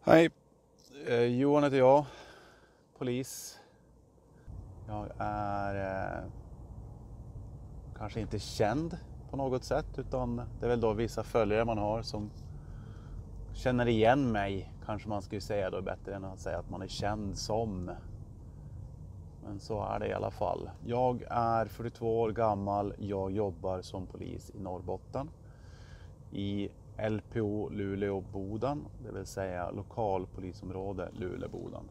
Hej, Johan heter jag, polis. Jag är kanske inte känd på något sätt, utan det är väl då vissa följare man har som känner igen mig. Kanske man skulle säga då, bättre än att säga att man är känd som. Men så är det i alla fall. Jag är 42 år gammal, jag jobbar som polis i Norrbotten. I LPO Luleå-Boden, det vill säga lokalpolisområde Luleå-Boden.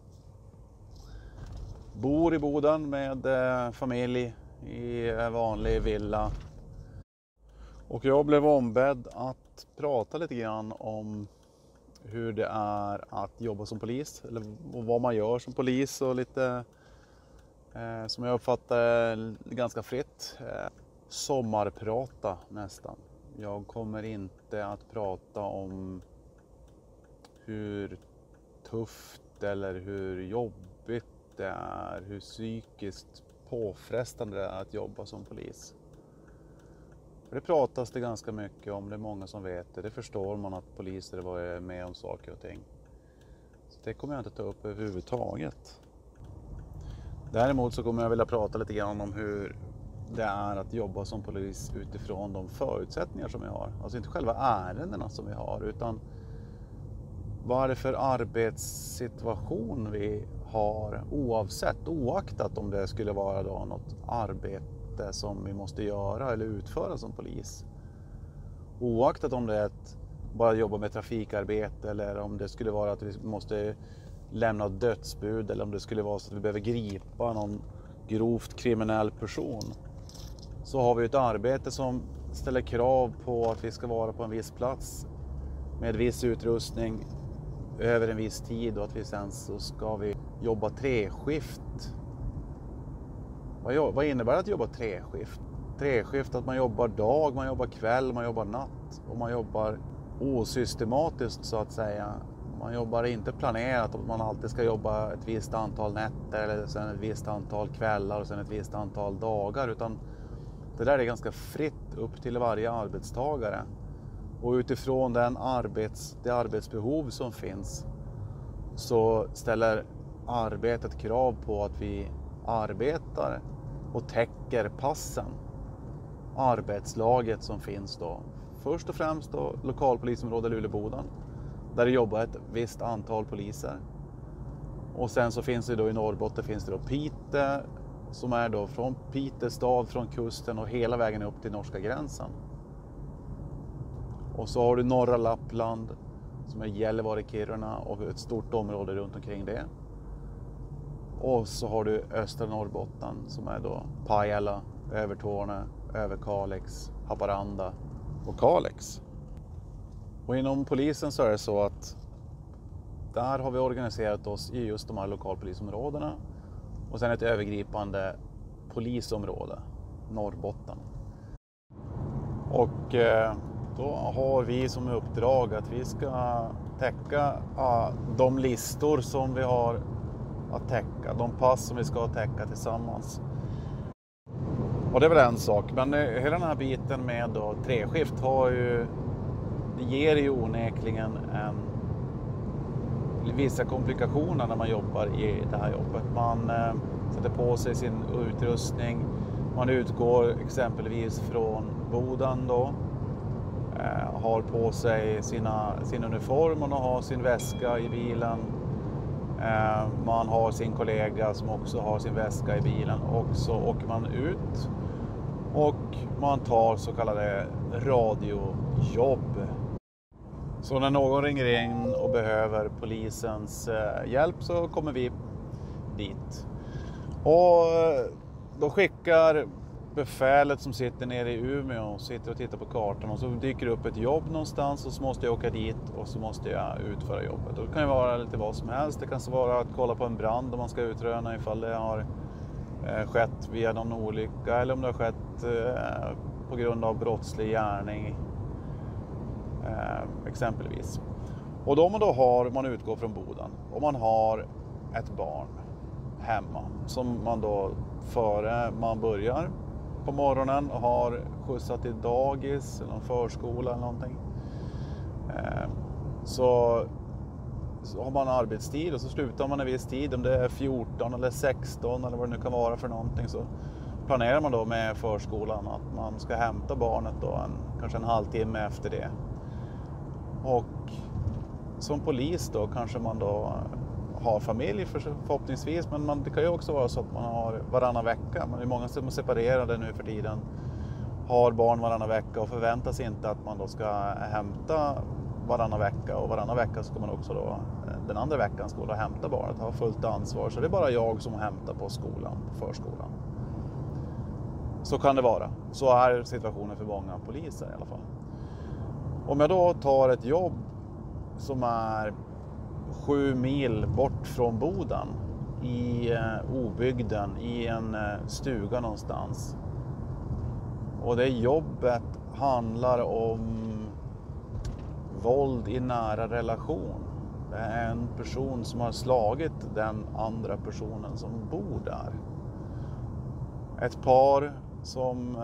Bor i Boden med familj i en vanlig villa. Och jag blev ombedd att prata lite grann om hur det är att jobba som polis. Eller vad man gör som polis och lite som jag uppfattar ganska fritt. Sommarprata nästan. Jag kommer inte att prata om hur tufft eller hur jobbigt det är, hur psykiskt påfrestande det är att jobba som polis. För det pratas det ganska mycket om, det är många som vet det. Det förstår man att poliser var med om saker och ting. Så det kommer jag inte ta upp överhuvudtaget. Däremot så kommer jag vilja prata lite grann om hur det är att jobba som polis utifrån de förutsättningar som vi har. Alltså inte själva ärendena som vi har, utan vad är det för arbetssituation vi har oaktat om det skulle vara då något arbete som vi måste göra eller utföra som polis. Oaktat om det är att bara jobba med trafikarbete, eller om det skulle vara att vi måste lämna dödsbud, eller om det skulle vara så att vi behöver gripa någon grovt kriminell person. Så har vi ett arbete som ställer krav på att vi ska vara på en viss plats med viss utrustning över en viss tid, och att vi sen så ska vi jobba treskift. Vad innebär det att jobba treskift? Treskift, att man jobbar dag, man jobbar kväll, man jobbar natt, och man jobbar osystematiskt så att säga. Man jobbar inte planerat att man alltid ska jobba ett visst antal nätter eller sen ett visst antal kvällar och sen ett visst antal dagar, utan det där är ganska fritt upp till varje arbetstagare. Och utifrån det arbetsbehov som finns så ställer arbetet krav på att vi arbetar och täcker passen. Arbetslaget som finns då. Först och främst då lokalpolisområde Luleå-Boden, där det jobbar ett visst antal poliser. Och sen så finns det då i Norrbotten finns det då Piteå, som är då från Piteå stad, från kusten och hela vägen upp till norska gränsen. Och så har du norra Lappland som är Gällivare, Kiruna och ett stort område runt omkring det. Och så har du östra Norrbotten som är då Pajala, Övertorneå, Överkalix, Haparanda och Kalix. Och inom polisen så är det så att där har vi organiserat oss i just de här lokalpolisområdena. Och sen ett övergripande polisområde, Norrbotten. Och då har vi som uppdrag att vi ska täcka de listor som vi har att täcka. De pass som vi ska täcka tillsammans. Och det är väl en sak. Men hela den här biten med då treskift det ger ju onekligen vissa komplikationer när man jobbar i det här jobbet. Man sätter på sig sin utrustning. Man utgår exempelvis från Boden då. Har på sig sin uniform och har sin väska i bilen. Man har sin kollega som också har sin väska i bilen, och så åker man ut och man tar så kallade radiojobb. Så när någon ringer in och behöver polisens hjälp så kommer vi dit. Och då skickar befälet som sitter nere i Umeå och sitter och tittar på kartan, och så dyker det upp ett jobb någonstans, och så måste jag åka dit och så måste jag utföra jobbet. Och det kan ju vara lite vad som helst. Det kan så vara att kolla på en brand om man ska utröna ifall det har skett via någon olycka, eller om det har skett på grund av brottslig gärning exempelvis. Och då man utgår från Boden och man har ett barn hemma som man då före man börjar på morgonen och har skjutsat till dagis eller någon förskola eller någonting, så så har man arbetstid och så slutar man en viss tid, om det är 14 eller 16 eller vad det nu kan vara för någonting, så planerar man då med förskolan att man ska hämta barnet då kanske en halvtimme efter det. Och som polis då kanske man då har familj förhoppningsvis, men det kan ju också vara så att man har varannan vecka. Man är många som är separerade nu för tiden, har barn varannan vecka och förväntas inte att man då ska hämta varannan vecka, och varannan vecka ska man också då den andra veckan ska då hämta barnet, ha fullt ansvar. Så det är bara jag som hämtar på skolan, på förskolan. Så kan det vara. Så är situationen för många poliser i alla fall. Om jag då tar ett jobb som är 7 mil bort från Boden, i obygden, i en stuga någonstans. Och det jobbet handlar om våld i nära relation. Det är en person som har slagit den andra personen som bor där. Ett par som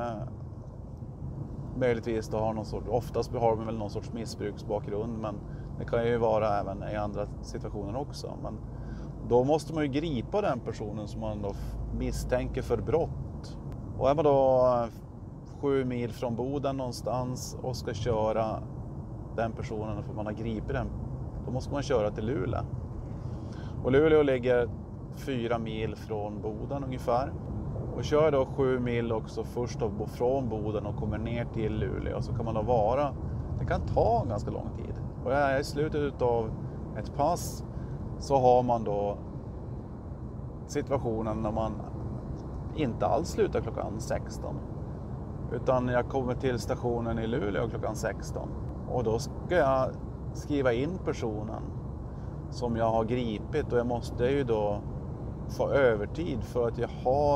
möjligtvis då har någon sorts, oftast har de väl någon sorts missbruksbakgrund, men det kan ju vara även i andra situationer också. Men då måste man ju gripa den personen som man då misstänker för brott. Och är man då 7 mil från Boden någonstans och ska köra den personen, för man har gripit den, då måste man köra till Luleå. Och Luleå ligger 4 mil från Boden ungefär. Och kör då 7 mil också först då från Boden och kommer ner till Luleå, så kan man då vara, det kan ta ganska lång tid. Och i slutet av ett pass så har man då situationen när man inte alls slutar klockan 16. Utan jag kommer till stationen i Luleå klockan 16. Och då ska jag skriva in personen som jag har gripit, och jag måste ju då få övertid för att jag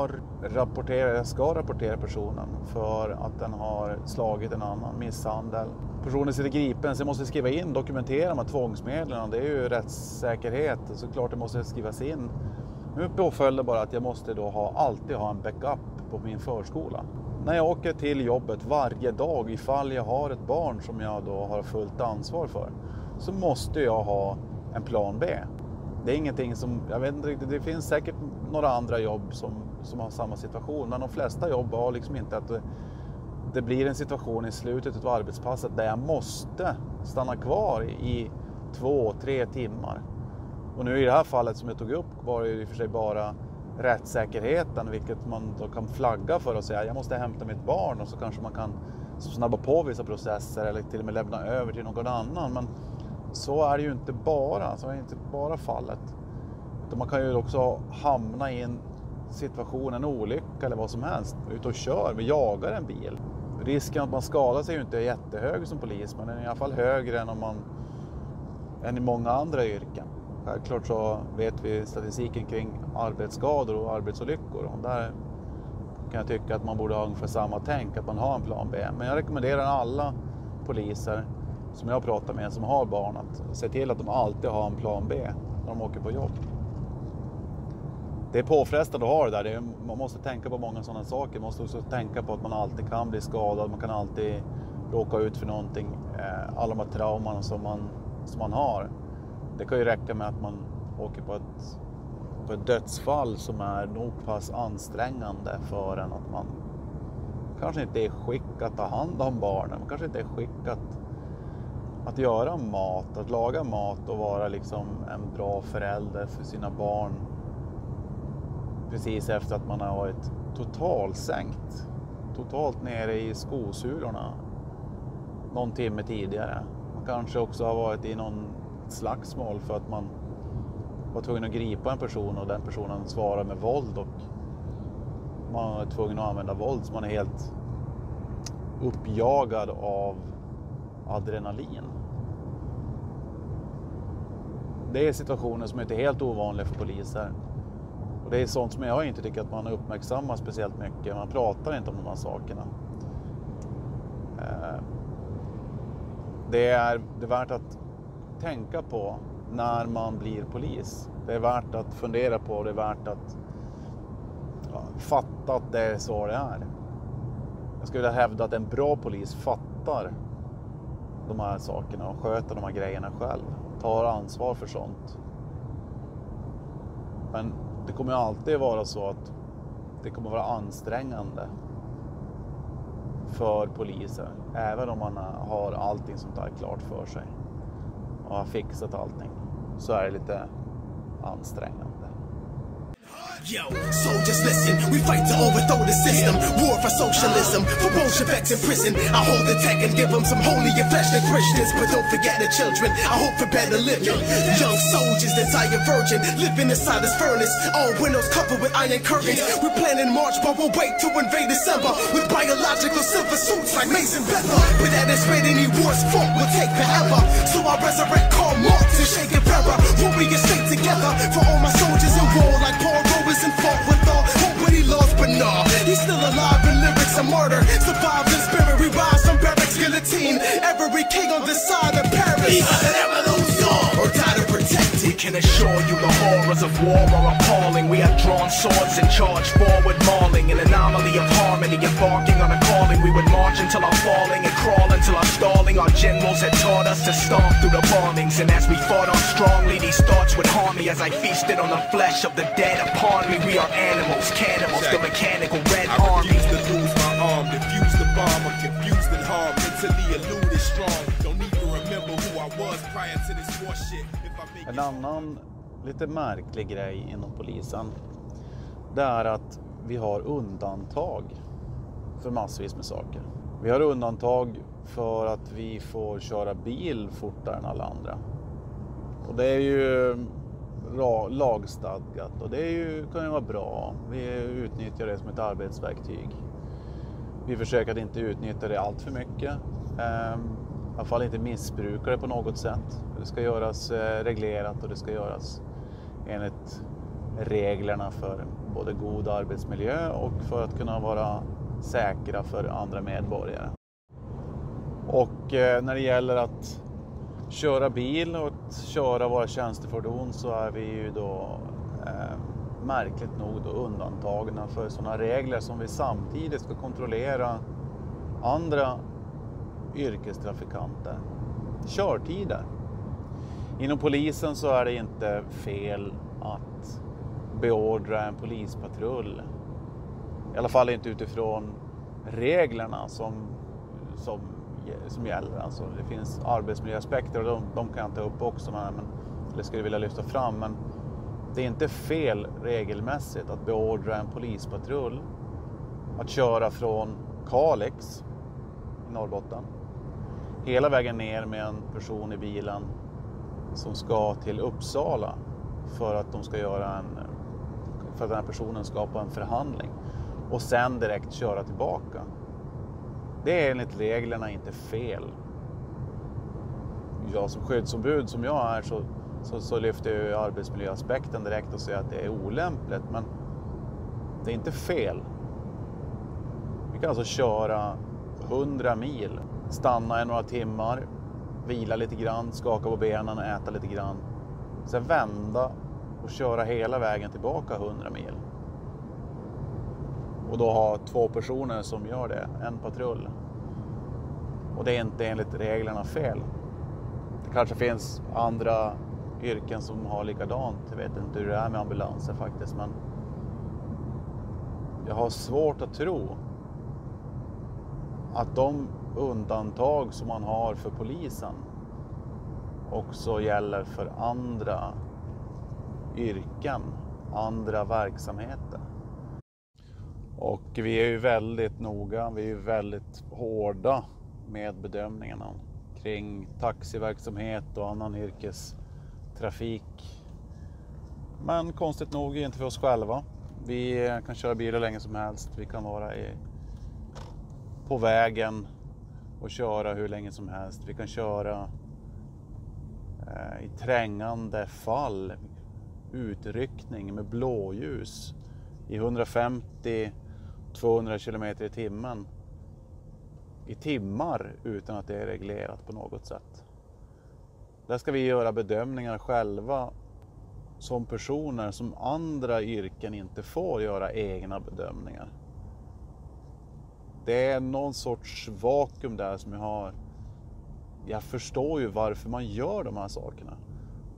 ska rapportera personen för att den har slagit en annan, misshandel. Personen sitter gripen, så jag måste skriva in, dokumentera de här tvångsmedlen. Det är ju rättssäkerhet, så klart det måste skrivas in. Nu påföljde bara att jag måste då alltid ha en backup på min förskola. När jag åker till jobbet varje dag, ifall jag har ett barn som jag då har fullt ansvar för, så måste jag ha en plan B. Det är ingenting som, jag vet inte riktigt, det finns säkert några andra jobb som har samma situation, men de flesta jobb har liksom inte att det blir en situation i slutet av arbetspasset där jag måste stanna kvar i 2-3 timmar. Och nu i det här fallet som jag tog upp var det i och för sig bara rättssäkerheten, vilket man då kan flagga för och säga jag måste hämta mitt barn, och så kanske man kan snabba på vissa processer eller till och med lämna över till någon annan. Men så är det ju inte bara fallet. Utan man kan ju också hamna i en situation, en olycka eller vad som helst, ute och kör, vi jagar en bil. Risken att man skadar sig är ju inte jättehög som polis, men den är i alla fall högre än i många andra yrken. Självklart så vet vi statistiken kring arbetsskador och arbetsolyckor, och där kan jag tycka att man borde ha ungefär samma tänk, att man har en plan B. Men jag rekommenderar alla poliser som jag pratar med som har barn att se till att de alltid har en plan B när de åker på jobb. Det är påfrestande att ha det där. Man måste tänka på många sådana saker. Man måste också tänka på att man alltid kan bli skadad. Man kan alltid råka ut för någonting. Alla de här trauman som man har. Det kan ju räcka med att man åker på ett dödsfall som är nog pass ansträngande för en, att man kanske inte är i skick att ta hand om barnen. Man kanske inte är i skick att göra mat, att laga mat och vara liksom en bra förälder för sina barn. Precis efter att man har varit totalt nere i skosulorna någon timme tidigare. Man kanske också har varit i någon slagsmål för att man var tvungen att gripa en person och den personen svarar med våld, och man är tvungen att använda våld, så man är helt uppjagad av adrenalin. Det är situationer som inte är helt ovanliga för poliser. Och det är sånt som jag inte tycker att man uppmärksammar speciellt mycket. Man pratar inte om de här sakerna. Det är värt att tänka på när man blir polis. Det är värt att fundera på, det är värt att fatta att det är så det är. Jag skulle vilja hävda att en bra polis fattar de här sakerna och sköter de här grejerna själv. tar ansvar för sånt. Men det kommer alltid vara så att det kommer vara ansträngande för poliser. Även om man har allting sånt där klart för sig och har fixat allting, så är det lite ansträngande. Yo, soldiers listen, we fight to overthrow the system. War for socialism, for Bolsheviks in prison. I hold the tech and give them some holy and fleshly Christians. But don't forget the children, I hope for better living. Young soldiers, desire virgin, living inside this furnace. All windows covered with iron curtains. We're planning March, but we'll wait to invade December. With biological silver suits like Mason Bethel. But at this rate, any wars fought will take forever. So I resurrect Karl Marx and Che Guevara. Warriors stay together for all my soldiers in war like Paul Rowers and fought with all hope, but he lost, but nah, he's still alive in lyrics and murder. Survived in spirit, we rise from barracks guillotine. Every king on this side of Paris, he either never lose all or die to protect it. We can assure you the horrors of war are appalling. We have drawn swords and charged forward, mauling an anomaly of harmony, embarking on a calling. We would march until our falling and crawl until our stalling. Our generals had taught us to stomp through the bombings, and as we fought on strongly, these thoughts would harm me as I feasted on the flesh of the dead upon me. We are animals, cannibals, the mechanical red army. I refuse to lose my arm, defuse the bomb. I'm confused and harmed, mentally eluded strong. Don't even remember who I was prior to this war shit. En annan lite märklig grej inom polisen, det är att vi har undantag för massvis med saker. Vi har undantag för att vi får köra bil fortare än alla andra. Och det är ju lagstadgat och det är ju, kan ju vara bra. Vi utnyttjar det som ett arbetsverktyg. Vi försöker att inte utnyttja det allt för mycket. I alla fall inte missbruka det på något sätt. Det ska göras reglerat och det ska göras enligt reglerna för både god arbetsmiljö och för att kunna vara säkra för andra medborgare. Och när det gäller att köra bil och att köra våra tjänstefordon, så är vi ju då märkligt nog då undantagna för sådana regler som vi samtidigt ska kontrollera andra yrkestrafikanter. Körtider. Inom polisen så är det inte fel att beordra en polispatrull. I alla fall inte utifrån reglerna som gäller. Alltså det finns arbetsmiljöaspekter och de kan jag ta upp också, eller skulle vilja lyfta fram. Men det är inte fel regelmässigt att beordra en polispatrull att köra från Kalix i Norrbotten hela vägen ner med en person i bilen som ska till Uppsala för att de ska för att den här personen ska på en förhandling och sen direkt köra tillbaka. Det är enligt reglerna inte fel. Jag som skyddsombud som jag är så lyfter jag arbetsmiljöaspekten direkt och säger att det är olämpligt, men det är inte fel. Vi kan alltså köra 100 mil, stanna i några timmar, vila lite grann, skaka på benen, äta lite grann, sen vända och köra hela vägen tillbaka 100 mil. Och då ha 2 personer som gör det, en patrull. Och det är inte enligt reglerna fel. Det kanske finns andra yrken som har likadant. Jag vet inte hur det är med ambulanser faktiskt, men jag har svårt att tro att de undantag som man har för polisen också gäller för andra yrken, andra verksamheter. Och vi är ju väldigt noga, vi är ju väldigt hårda med bedömningarna kring taxiverksamhet och annan yrkestrafik. Men konstigt nog inte för oss själva. Vi kan köra bil hur länge som helst, vi kan vara på vägen och köra hur länge som helst. Vi kan köra i trängande fall, utryckning med blåljus i 150-200 km i timmen i timmar utan att det är reglerat på något sätt. Där ska vi göra bedömningar själva som personer som andra yrken inte får göra egna bedömningar. Det är någon sorts vakuum där som jag förstår ju varför man gör de här sakerna.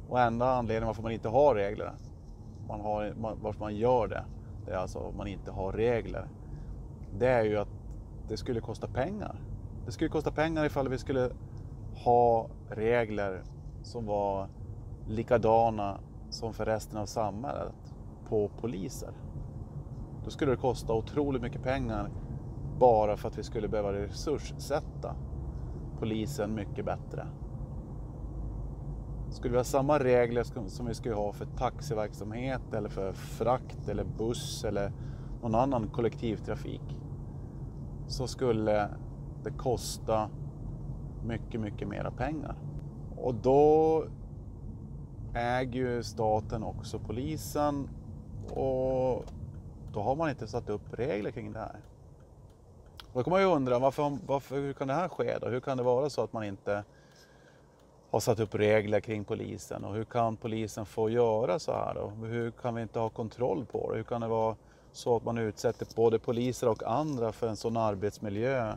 Och enda anledningen varför man inte har regler, varför man gör det, det är alltså att man inte har regler. Det är ju att det skulle kosta pengar. Det skulle kosta pengar ifall vi skulle ha regler som var likadana som för resten av samhället på poliser. Då skulle det kosta otroligt mycket pengar bara för att vi skulle behöva resurssätta polisen mycket bättre. Skulle vi ha samma regler som vi skulle ha för taxiverksamhet eller för frakt eller buss eller någon annan kollektivtrafik, så skulle det kosta mycket, mycket mera pengar. Och då äger ju staten också polisen, och då har man inte satt upp regler kring det här. Och då kan man ju undra, hur kan det här ske då? Hur kan det vara så att man inte har satt upp regler kring polisen? Och hur kan polisen få göra så här då? Hur kan vi inte ha kontroll på det? Hur kan det vara så att man utsätter både poliser och andra för en sån arbetsmiljö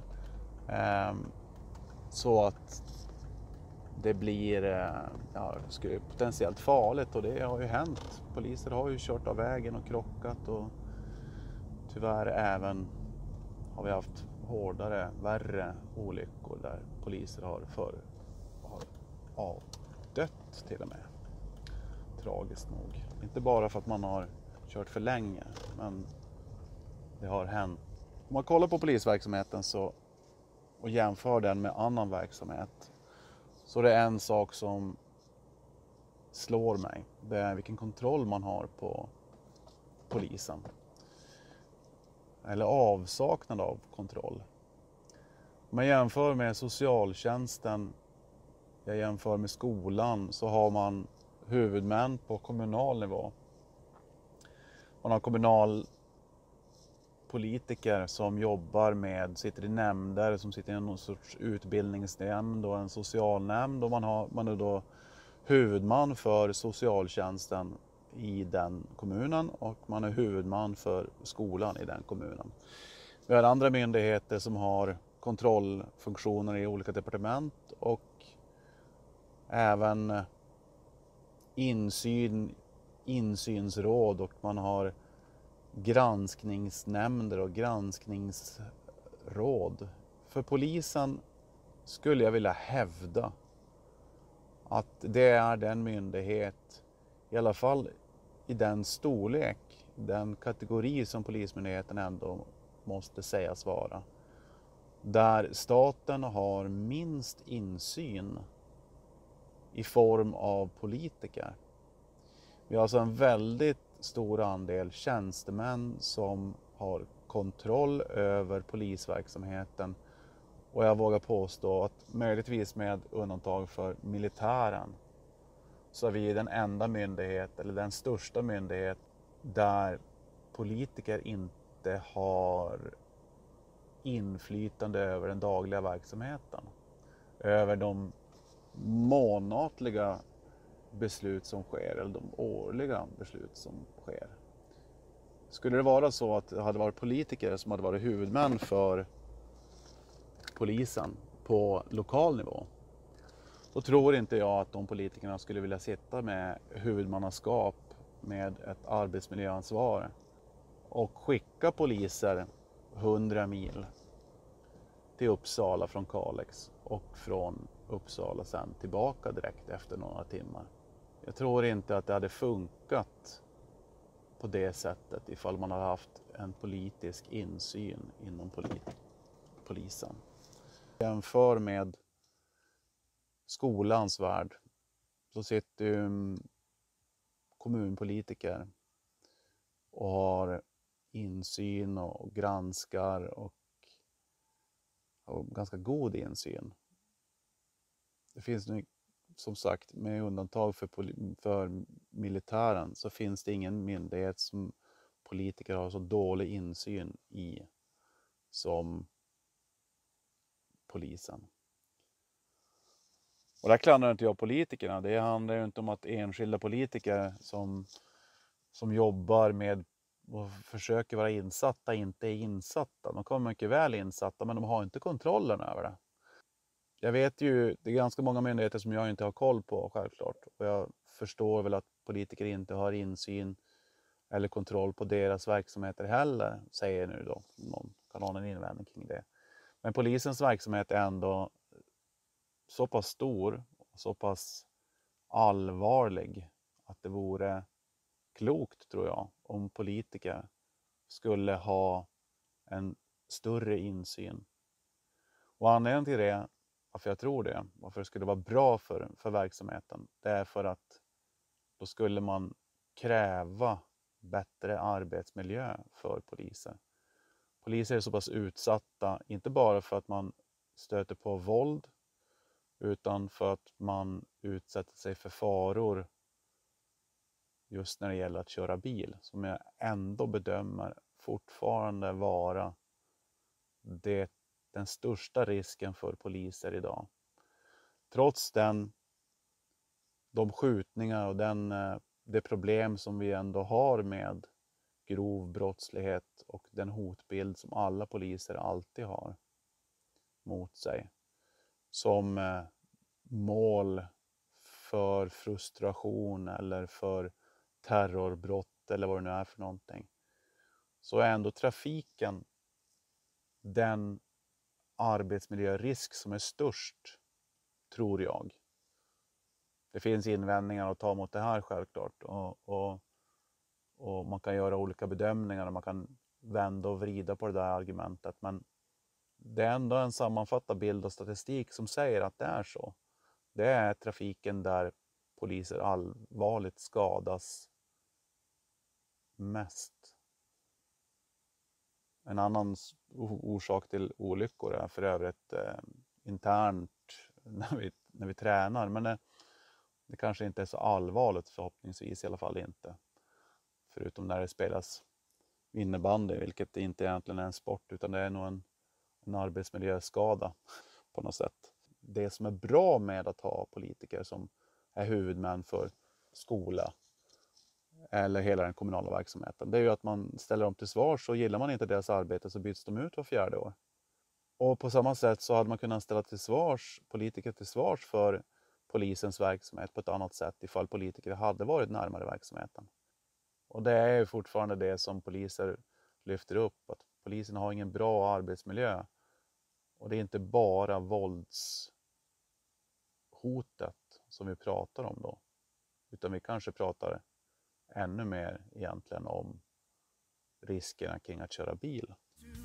så att det blir potentiellt farligt? Och det har ju hänt. Poliser har ju kört av vägen och krockat, och tyvärr även har vi haft värre olyckor där poliser har avdött till och med. Tragiskt nog. Inte bara för att man har kört för länge, men det har hänt. Om man kollar på polisverksamheten och jämför den med annan verksamhet, så det är en sak som slår mig. Det är vilken kontroll man har på polisen. Eller avsaknad av kontroll. Om man jämför med socialtjänsten, jag jämför med skolan, så har man huvudmän på kommunal nivå. Man har kommunalpolitiker som sitter i nämnder, som sitter i någon sorts utbildningsnämnd och en socialnämnd, och man är då huvudman för socialtjänsten i den kommunen, och man är huvudman för skolan i den kommunen. Vi har andra myndigheter som har kontrollfunktioner i olika departement, och även insynsråd, och man har granskningsnämnder och granskningsråd. För polisen skulle jag vilja hävda att det är den myndighet, i alla fall i den storlek, den kategori som polismyndigheten ändå måste sägas vara, där staten har minst insyn i form av politiker. Vi har alltså en väldigt stor andel tjänstemän som har kontroll över polisverksamheten, och jag vågar påstå att möjligtvis med undantag för militären så är vi den enda myndighet, eller den största myndighet, där politiker inte har inflytande över den dagliga verksamheten. Över de månatliga beslut som sker, eller de årliga beslut som sker. Skulle det vara så att det hade varit politiker som hade varit huvudmän för polisen på lokal nivå, då tror inte jag att de politikerna skulle vilja sitta med huvudmannaskap, med ett arbetsmiljöansvar, och skicka poliser 100 mil till Uppsala från Kalix, och från Uppsala sen tillbaka direkt efter några timmar. Jag tror inte att det hade funkat på det sättet ifall man hade haft en politisk insyn inom polisen. Jämför med skolans värld, så sitter ju kommunpolitiker och har insyn och granskar, och ganska god insyn. Det finns nu, som sagt, med undantag för militären, så finns det ingen myndighet som politiker har så dålig insyn i som polisen. Och där klandrar inte jag politikerna. Det handlar ju inte om att enskilda politiker som jobbar med och försöker vara insatta inte är insatta. De kommer mycket väl insatta, men de har inte kontrollen över det. Jag vet ju, det är ganska många myndigheter som jag inte har koll på, självklart. Och jag förstår väl att politiker inte har insyn eller kontroll på deras verksamheter heller, säger nu då. Någon kan ha en invändning kring det. Men polisens verksamhet är ändå så pass stor och så pass allvarlig att det vore klokt, tror jag, om politiker skulle ha en större insyn. Och anledningen till det, varför jag tror det, varför det skulle vara bra för verksamheten, det är för att då skulle man kräva bättre arbetsmiljö för poliser. Poliser är så pass utsatta, inte bara för att man stöter på våld, utan för att man utsätter sig för faror just när det gäller att köra bil, som jag ändå bedömer fortfarande vara den största risken för poliser idag. Trots de skjutningar och det problem som vi ändå har med grov brottslighet och den hotbild som alla poliser alltid har mot sig. Som mål för frustration eller för terrorbrott eller vad det nu är för någonting. Så är ändå trafiken den arbetsmiljörisk som är störst, tror jag. Det finns invändningar att ta mot det här självklart. Och man kan göra olika bedömningar och man kan vända och vrida på det där argumentet. Men det är ändå en sammanfattad bild och statistik som säger att det är så. Det är trafiken där poliser allvarligt skadas mest. En annan orsak till olyckor är för övrigt internt när vi tränar. Men det kanske inte är så allvarligt, förhoppningsvis i alla fall inte. Förutom när det spelas innebandy, vilket inte egentligen är en sport utan det är nog en arbetsmiljöskada på något sätt. Det som är bra med att ha politiker som är huvudmän för skola eller hela den kommunala verksamheten, det är ju att man ställer dem till svars, och gillar man inte deras arbete så byts de ut var 4:e år. Och på samma sätt så hade man kunnat ställa politiker till svars för polisens verksamhet på ett annat sätt ifall politiker hade varit närmare verksamheten. Och det är ju fortfarande det som poliser lyfter upp, att polisen har ingen bra arbetsmiljö. Och det är inte bara våldshotet som vi pratar om då, utan vi kanske pratar ännu mer egentligen om riskerna kring att köra bil.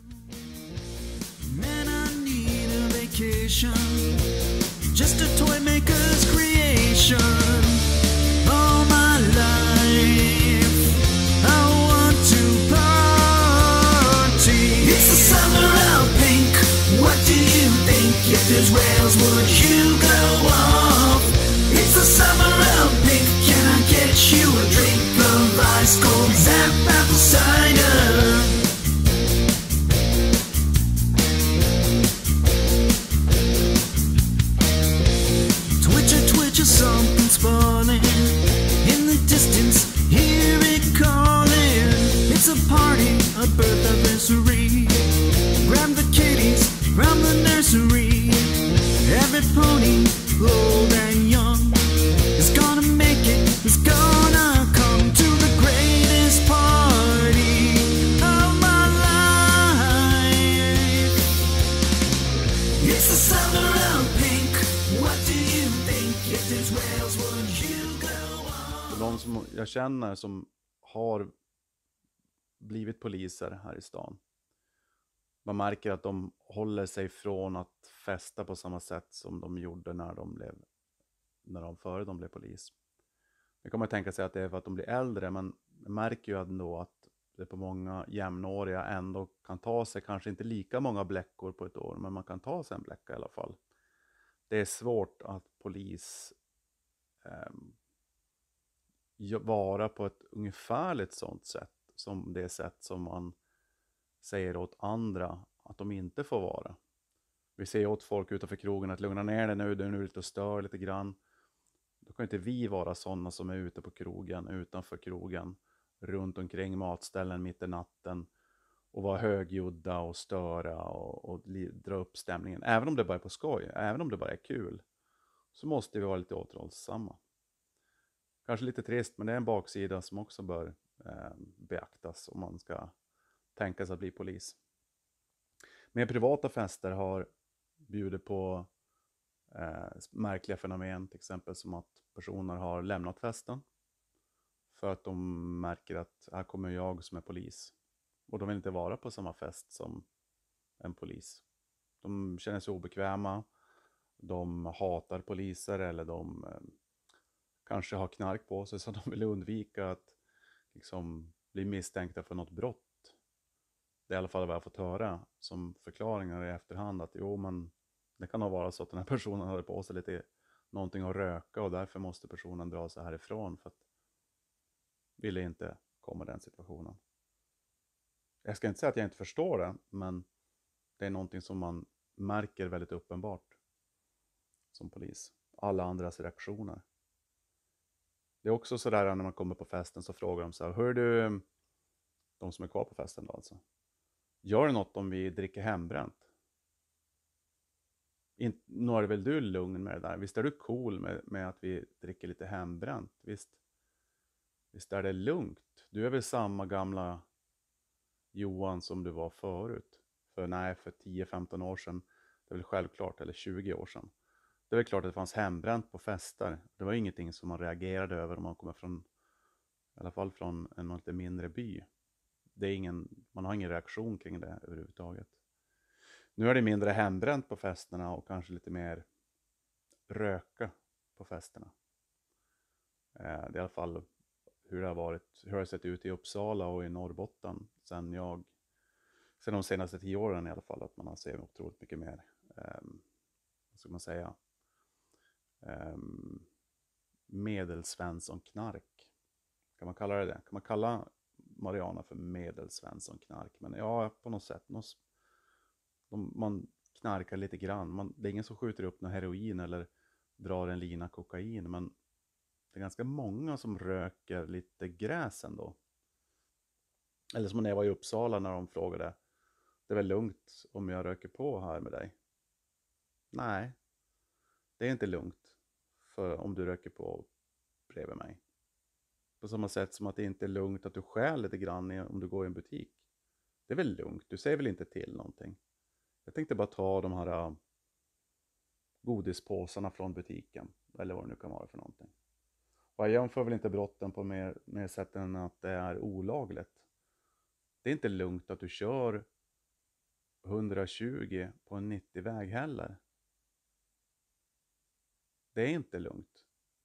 Man, I need a vacation, just a toy maker's creation. All my life I want to party. It's the summer of pink. What do you think? If there's rails, would you go off? It's the summer of pink. Can I get you a drink of ice cold Zap apple cider? Something spawning in the distance, hear it calling. It's a party, a birth anniversary. Grab the kitties from the nursery. Every pony, old and young, is gonna make it, is gonna come to the greatest party of my life. It's the summer of pink. What do you think? De som jag känner som har blivit poliser här i stan, man märker att de håller sig från att festa på samma sätt som de gjorde före de blev polis. Det kan man tänka sig att det är för att de blir äldre, men man märker ju ändå att det på många jämnåriga ändå kan ta sig kanske inte lika många bläckor på ett år, men man kan ta sig en bläcka i alla fall. Det är svårt att polis vara på ett ungefärligt sånt sätt som det sätt som man säger åt andra att de inte får vara. Vi säger åt folk utanför krogen att lugna ner dig nu, du är nu ute och stör lite grann. Då kan inte vi vara sådana som är ute på krogen, utanför krogen, runt omkring matställen mitt i natten och vara högljudda och störa och dra upp stämningen. Även om det bara är på skoj, även om det bara är kul, så måste vi vara lite återhållsamma. Kanske lite trist, men det är en baksida som också bör beaktas om man ska tänka sig att bli polis. Med privata fester har bjudit på märkliga fenomen, till exempel som att personer har lämnat festen för att de märker att här kommer jag som är polis, och de vill inte vara på samma fest som en polis. De känner sig obekväma, de hatar poliser, eller de kanske har knark på sig, så de vill undvika att liksom bli misstänkta för något brott. Det är i alla fall vad jag fått höra som förklaringar i efterhand, att jo, men det kan nog vara så att den här personen hade på sig lite någonting att röka, och därför måste personen dra sig härifrån för att ville inte komma i den situationen. Jag ska inte säga att jag inte förstår det, men det är någonting som man märker väldigt uppenbart som polis. Alla andras reaktioner. Det är också sådär när man kommer på festen, så frågar de så här: hör du, de som är kvar på festen då alltså, gör det något om vi dricker hembränt? Nu är väl du lugn med det där? Visst är du cool med att vi dricker lite hembränt? Visst är det lugnt? Du är väl samma gamla Johan som du var förut? För 10-15 år sedan, det är väl självklart, eller 20 år sedan. Det är väl klart att det fanns hembränt på fester. Det var ingenting som man reagerade över om man kommer från, i alla fall från en lite mindre by. Man har ingen reaktion kring det överhuvudtaget. Nu är det mindre hembränt på festerna och kanske lite mer röka på festerna. Det är i alla fall hur det har sett ut i Uppsala och i Norrbotten sen de senaste 10 åren i alla fall, att man har sett otroligt mycket mer, vad ska man säga, medelsvensson knark. Kan man kalla det? Kan man kalla marijuana för medelsvensson knark? Men ja, på något sätt. Man knarkar lite grann. Det är ingen som skjuter upp någon heroin eller drar en lina kokain, men det är ganska många som röker lite gräs ändå. Eller som när jag var i Uppsala när de frågade: det är väl lugnt om jag röker på här med dig? Nej, det är inte lugnt för om du röker på bredvid mig. På samma sätt som att det inte är lugnt att du stjäl lite grann om du går i en butik. Det är väl lugnt, du säger väl inte till någonting. Jag tänkte bara ta de här godispåsarna från butiken, eller vad det nu kan vara för någonting. Och jag jämför väl inte brotten på mer sätt än att det är olagligt. Det är inte lugnt att du kör 120 på en 90-väg heller. Det är inte lugnt.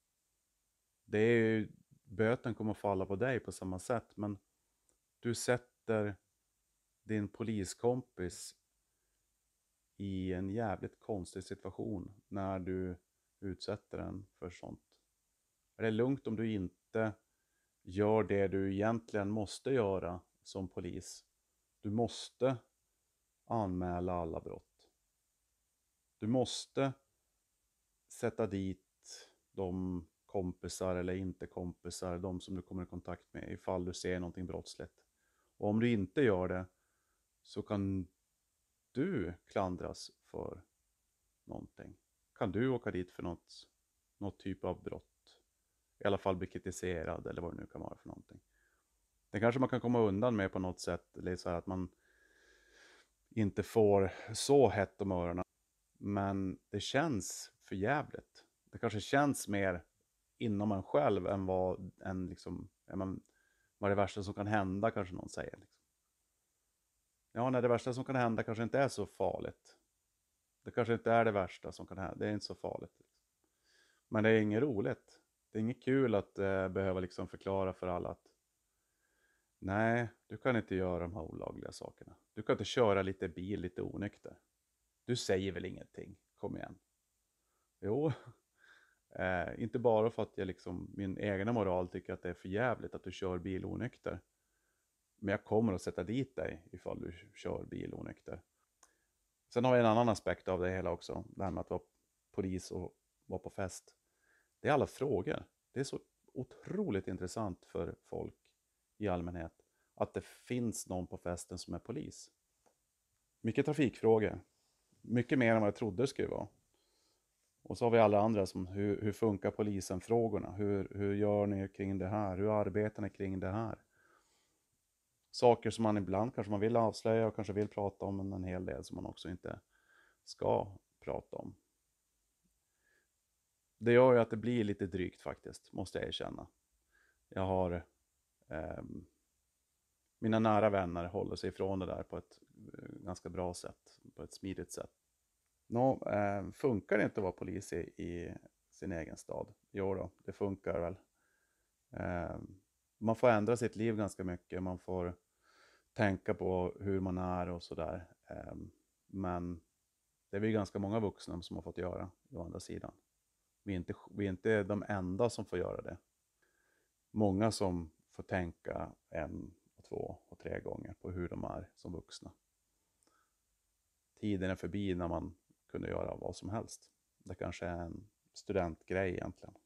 Böten kommer att falla på dig på samma sätt, men du sätter din poliskompis i en jävligt konstig situation när du utsätter den för sånt. Är det lugnt om du inte gör det du egentligen måste göra som polis? Du måste anmäla alla brott. Du måste sätta dit de kompisar eller inte kompisar, de som du kommer i kontakt med, ifall du ser någonting brottsligt. Och om du inte gör det, så kan du klandras för någonting. Kan du åka dit för något typ av brott? I alla fall bli kritiserad, eller vad det nu kan vara för någonting. Det kanske man kan komma undan med på något sätt, eller så här att man inte får så hett om öronen. Men det känns för jävligt. Det kanske känns mer inom en själv än vad det värsta som kan hända, kanske någon säger. Ja, det värsta som kan hända kanske inte är så farligt. Det kanske inte är det värsta som kan hända. Det är inte så farligt. Men det är inget roligt. Det är inget kul att behöva förklara för alla att nej, du kan inte göra de här olagliga sakerna. Du kan inte köra lite bil lite onykter. Du säger väl ingenting. Kom igen. Jo. Inte bara för att jag min egna moral tycker att det är för jävligt att du kör bil onykter. Men jag kommer att sätta dit dig ifall du kör bil onykter. Sen har vi en annan aspekt av det hela också. Det här med att vara polis och vara på fest. Det är alla frågor. Det är så otroligt intressant för folk i allmänhet att det finns någon på festen som är polis. Mycket trafikfrågor. Mycket mer än vad jag trodde det skulle vara. Och så har vi alla andra som hur funkar polisen-frågorna? Hur gör ni kring det här? Hur arbetar ni kring det här? Saker som man ibland kanske man vill avslöja och kanske vill prata om, men en hel del som man också inte ska prata om. Det gör ju att det blir lite drygt faktiskt, måste jag erkänna. Jag har mina nära vänner håller sig ifrån det där på ett ganska bra sätt, på ett smidigt sätt. Funkar det inte att vara polis i sin egen stad? Jo då, det funkar väl. Man får ändra sitt liv ganska mycket, man får tänka på hur man är och sådär. Men det är vi ganska många vuxna som har fått göra å andra sidan. Vi är inte de enda som får göra det. Många som får tänka 1, 2 och 3 gånger på hur de är som vuxna. Tiden är förbi när man kunde göra vad som helst. Det kanske är en studentgrej egentligen.